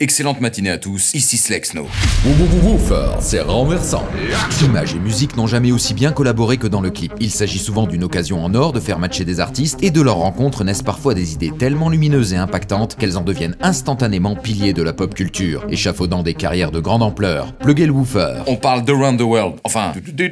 Excellente matinée à tous, ici Slexno. Woofer, c'est renversant. Images et musique n'ont jamais aussi bien collaboré que dans le clip. Il s'agit souvent d'une occasion en or de faire matcher des artistes et de leur rencontre naissent parfois des idées tellement lumineuses et impactantes qu'elles en deviennent instantanément piliers de la pop culture, échafaudant des carrières de grande ampleur. Pluguez le woofer. On parle d'Around the World, enfin...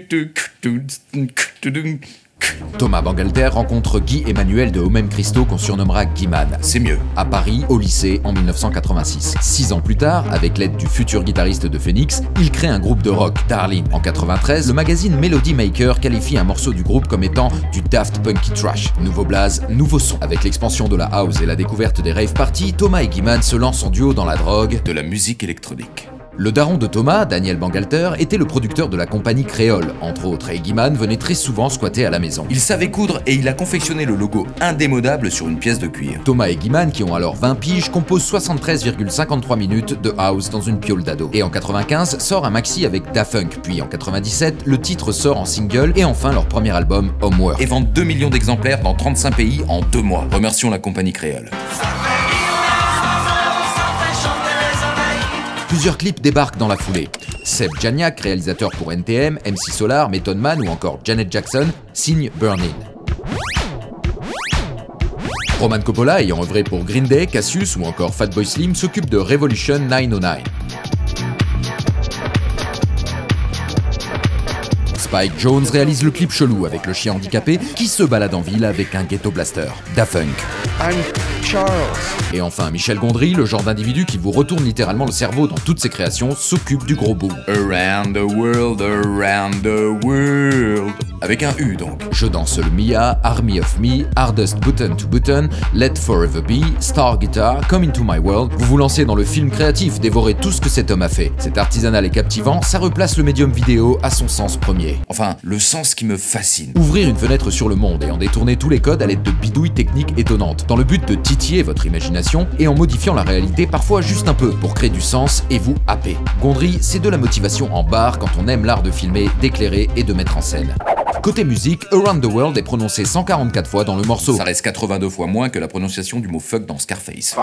Thomas Bangalter rencontre Guy Emmanuel de Homem Christo qu'on surnommera Guy-Man. C'est mieux. À Paris, au lycée, en 1986. 6 ans plus tard, avec l'aide du futur guitariste de Phoenix, il crée un groupe de rock, Darlene. En 93, le magazine Melody Maker qualifie un morceau du groupe comme étant du Daft Punky Trash. Nouveau blaze, nouveau son. Avec l'expansion de la house et la découverte des rave parties, Thomas et Guy-Man se lancent en duo dans la drogue de la musique électronique. Le daron de Thomas, Daniel Bangalter, était le producteur de la compagnie Créole, entre autres, et Guy-Man venait très souvent squatter à la maison. Il savait coudre et il a confectionné le logo indémodable sur une pièce de cuir. Thomas et Guy-Man, qui ont alors 20 piges, composent 73,53 minutes de house dans une piole d'ado. Et en 95, sort un maxi avec Da Funk, puis en 97, le titre sort en single et enfin leur premier album, Homework. Et vend 2 millions d'exemplaires dans 35 pays en 2 mois. Remercions la compagnie Créole. Plusieurs clips débarquent dans la foulée. Seb Janiak, réalisateur pour NTM, MC Solar, Method Man ou encore Janet Jackson, signe Burn In. Roman Coppola, ayant œuvré pour Green Day, Cassius ou encore Fatboy Slim, s'occupe de Revolution 909. Spike Jonze réalise le clip chelou avec le chien handicapé qui se balade en ville avec un ghetto blaster. Da Funk. I'm Charles. Et enfin, Michel Gondry, le genre d'individu qui vous retourne littéralement le cerveau dans toutes ses créations, s'occupe du gros bout. Around the world. Avec un U donc. Je danse le Mia, Army of Me, Hardest Button to Button, Let Forever Be, Star Guitar, Come Into My World. Vous vous lancez dans le film créatif, dévorez tout ce que cet homme a fait. C'est artisanal et captivant, ça replace le médium vidéo à son sens premier. Enfin, le sens qui me fascine. Ouvrir une fenêtre sur le monde et en détourner tous les codes à l'aide de bidouilles techniques étonnantes, dans le but de titiller votre imagination et en modifiant la réalité parfois juste un peu pour créer du sens et vous happer. Gondry, c'est de la motivation en barre quand on aime l'art de filmer, d'éclairer et de mettre en scène. Côté musique, Around the World est prononcé 144 fois dans le morceau. Ça reste 82 fois moins que la prononciation du mot fuck dans Scarface.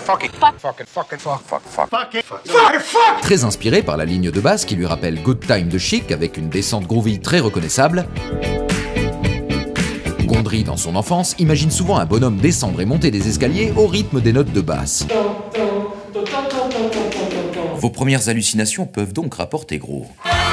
Très inspiré par la ligne de basse qui lui rappelle Good Time de Chic avec une descente groovy très reconnaissable, Gondry, dans son enfance, imagine souvent un bonhomme descendre et monter des escaliers au rythme des notes de basse. Vos premières hallucinations peuvent donc rapporter gros.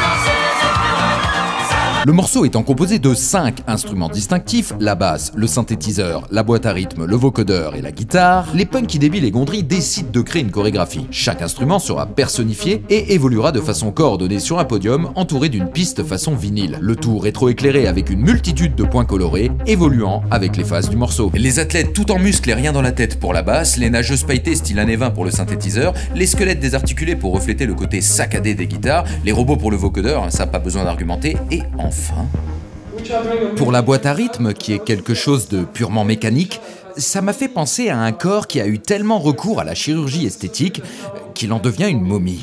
Le morceau étant composé de 5 instruments distinctifs, la basse, le synthétiseur, la boîte à rythme, le vocodeur et la guitare, les Punky Débiles et Gondry décident de créer une chorégraphie. Chaque instrument sera personnifié et évoluera de façon coordonnée sur un podium entouré d'une piste façon vinyle. Le tout rétroéclairé avec une multitude de points colorés, évoluant avec les phases du morceau. Les athlètes tout en muscles et rien dans la tête pour la basse, les nageuses pailletées style années 20 pour le synthétiseur, les squelettes désarticulés pour refléter le côté saccadé des guitares, les robots pour le vocodeur, ça pas besoin d'argumenter, et enfin... Pour la boîte à rythme, qui est quelque chose de purement mécanique, ça m'a fait penser à un corps qui a eu tellement recours à la chirurgie esthétique qu'il en devient une momie.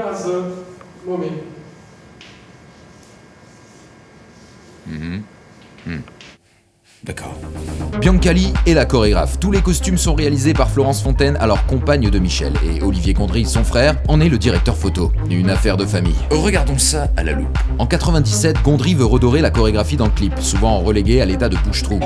D'accord. Biancali est la chorégraphe. Tous les costumes sont réalisés par Florence Fontaine, alors compagne de Michel, et Olivier Gondry, son frère, en est le directeur photo. Une affaire de famille. Regardons ça à la loupe. En 97, Gondry veut redorer la chorégraphie dans le clip, souvent relégué à l'état de bouche-trou.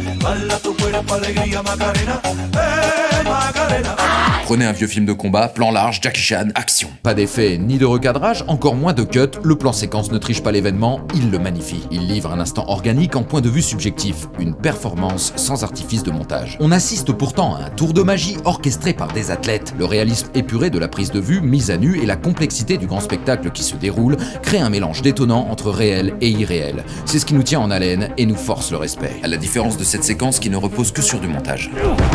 Prenez un vieux film de combat, plan large, Jackie Chan, action. Pas d'effet ni de recadrage, encore moins de cut, le plan séquence ne triche pas l'événement, il le magnifie. Il livre un instant organique en point de vue subjectif, une performance sans artifice de montage. On assiste pourtant à un tour de magie orchestré par des athlètes. Le réalisme épuré de la prise de vue, mise à nu et la complexité du grand spectacle qui se déroule créent un mélange détonnant entre réel et irréel. C'est ce qui nous tient en haleine et nous force le respect. À la différence de cette séquence qui ne repose que sur du montage.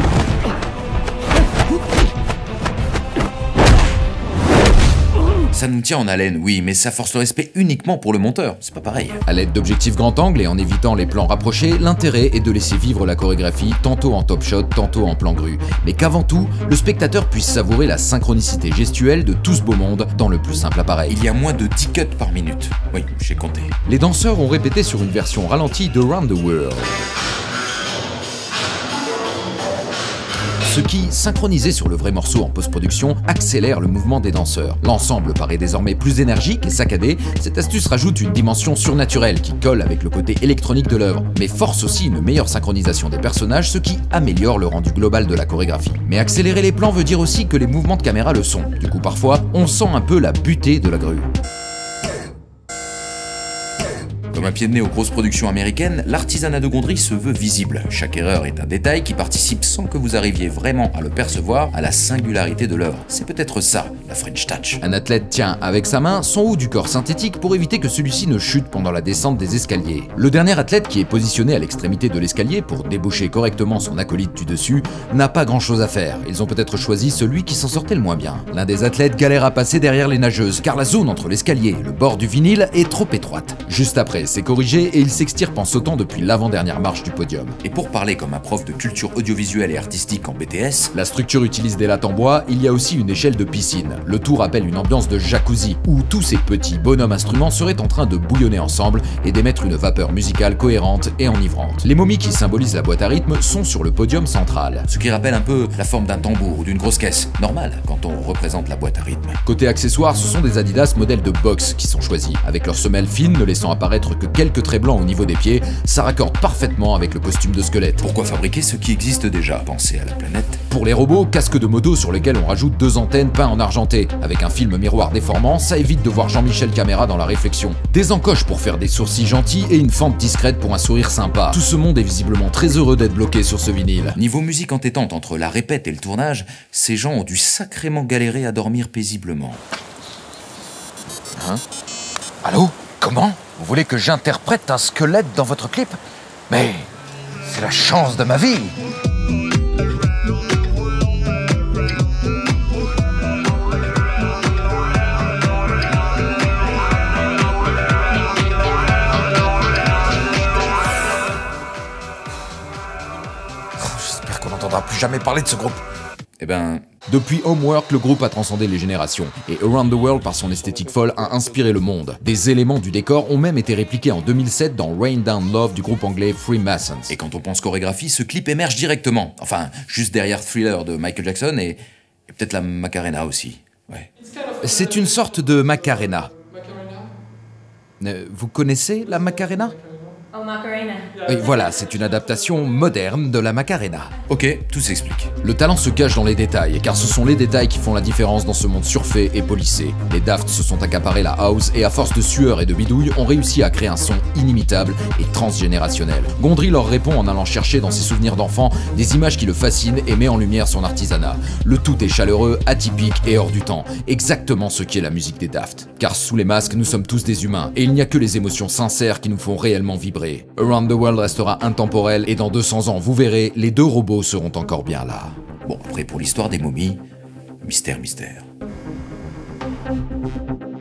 Ça nous tient en haleine, oui, mais ça force le respect uniquement pour le monteur, c'est pas pareil. À l'aide d'objectifs grand angle et en évitant les plans rapprochés, l'intérêt est de laisser vivre la chorégraphie, tantôt en top shot, tantôt en plan grue. Mais qu'avant tout, le spectateur puisse savourer la synchronicité gestuelle de tout ce beau monde dans le plus simple appareil. Il y a moins de 10 cuts par minute. Oui, j'ai compté. Les danseurs ont répété sur une version ralentie d'Around the World. ce qui, synchronisé sur le vrai morceau en post-production, accélère le mouvement des danseurs. L'ensemble paraît désormais plus énergique et saccadé, cette astuce rajoute une dimension surnaturelle qui colle avec le côté électronique de l'œuvre, mais force aussi une meilleure synchronisation des personnages, ce qui améliore le rendu global de la chorégraphie. Mais accélérer les plans veut dire aussi que les mouvements de caméra le sont. Du coup, parfois, on sent un peu la butée de la grue. Comme un pied de nez aux grosses productions américaines, l'artisanat de Gondry se veut visible. Chaque erreur est un détail qui participe sans que vous arriviez vraiment à le percevoir à la singularité de l'œuvre. C'est peut-être ça, la French Touch. Un athlète tient avec sa main son haut du corps synthétique pour éviter que celui-ci ne chute pendant la descente des escaliers. Le dernier athlète, qui est positionné à l'extrémité de l'escalier pour déboucher correctement son acolyte du dessus, n'a pas grand-chose à faire. Ils ont peut-être choisi celui qui s'en sortait le moins bien. L'un des athlètes galère à passer derrière les nageuses, car la zone entre l'escalier et le bord du vinyle est trop étroite. Juste après, c'est corrigé et il s'extirpe en sautant depuis l'avant-dernière marche du podium. Et pour parler comme un prof de culture audiovisuelle et artistique en BTS, la structure utilise des lattes en bois, il y a aussi une échelle de piscine. Le tout rappelle une ambiance de jacuzzi, où tous ces petits bonhommes instruments seraient en train de bouillonner ensemble et d'émettre une vapeur musicale cohérente et enivrante. Les momies qui symbolisent la boîte à rythme sont sur le podium central. Ce qui rappelle un peu la forme d'un tambour ou d'une grosse caisse, normal quand on représente la boîte à rythme. Côté accessoires, ce sont des Adidas modèles de boxe qui sont choisis, avec leurs semelles fines ne laissant apparaître que quelques traits blancs au niveau des pieds, ça raccorde parfaitement avec le costume de squelette. Pourquoi fabriquer ce qui existe déjà? Pensez à la planète. Pour les robots, casque de moto sur lesquels on rajoute 2 antennes peints en argenté. Avec un film miroir déformant, ça évite de voir Jean-Michel Caméra dans la réflexion. Des encoches pour faire des sourcils gentils et une fente discrète pour un sourire sympa. Tout ce monde est visiblement très heureux d'être bloqué sur ce vinyle. Niveau musique entêtante entre la répète et le tournage, ces gens ont dû sacrément galérer à dormir paisiblement. Hein? Allô? Comment? Vous voulez que j'interprète un squelette dans votre clip? Mais c'est la chance de ma vie! J'espère qu'on n'entendra plus jamais parler de ce groupe. Eh ben... Depuis Homework, le groupe a transcendé les générations, et Around the World, par son esthétique folle, a inspiré le monde. Des éléments du décor ont même été répliqués en 2007 dans Rain Down Love du groupe anglais Freemasons. Et quand on pense chorégraphie, ce clip émerge directement. Enfin, juste derrière Thriller de Michael Jackson et peut-être la Macarena aussi. Ouais. C'est une sorte de Macarena. Vous connaissez la Macarena? Oh, Macarena. Oui, voilà, c'est une adaptation moderne de la Macarena. Ok, tout s'explique. Le talent se cache dans les détails, car ce sont les détails qui font la différence dans ce monde surfait et polissé. Les Daft se sont accaparés la house et à force de sueur et de bidouille, ont réussi à créer un son inimitable et transgénérationnel. Gondry leur répond en allant chercher dans ses souvenirs d'enfant des images qui le fascinent et met en lumière son artisanat. Le tout est chaleureux, atypique et hors du temps, exactement ce qu'est la musique des Daft. Car sous les masques, nous sommes tous des humains, et il n'y a que les émotions sincères qui nous font réellement vibrer. Around the World restera intemporel et dans 200 ans, vous verrez, les 2 robots seront encore bien là. Bon, après pour l'histoire des momies, mystère, mystère.